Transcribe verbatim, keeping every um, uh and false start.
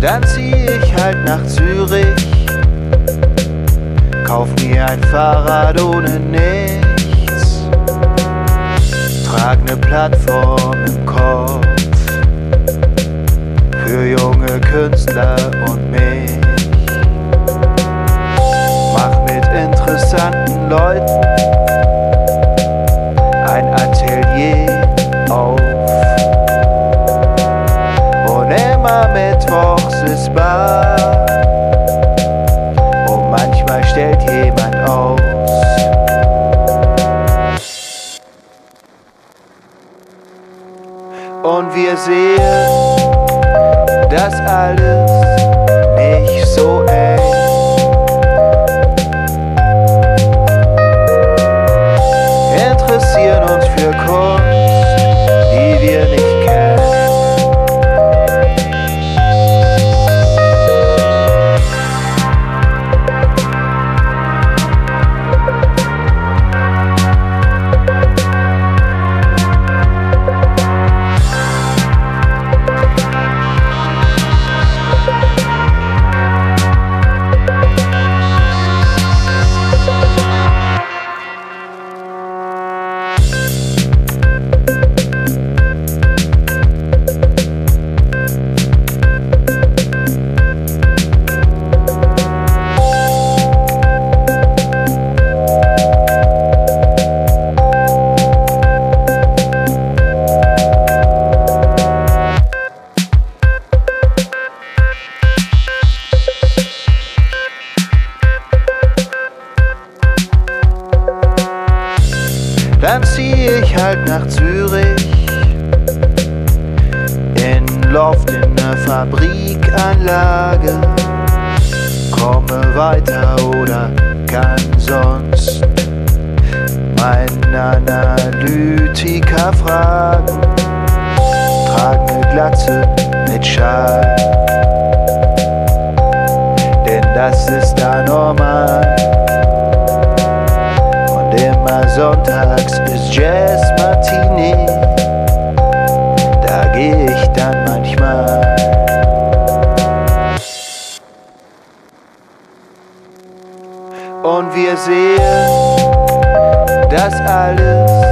Dann zieh ich halt nach Zürich, kauf mir ein Fahrrad ohne nichts, trag ne Plattform im Kopf für junge Künstler und mich. Mach mit interessanten Leuten ein Atelier auf. Und immer mittwochs ist Bar und manchmal stellt jemand aus. Und wir sehen das alles nicht so eng. Interessieren uns für Kunst, die wir nicht kennen. Dann zieh ich halt nach Zürich, in Loft in ne Fabrikanlage, komme weiter oder kann sonst meinen Analytiker fragen, trag ne Glatze mit Schal, denn das ist da normal. Immer sonntags ist Jazz Matinee, da geh ich dann manchmal. Und wir sehen das alles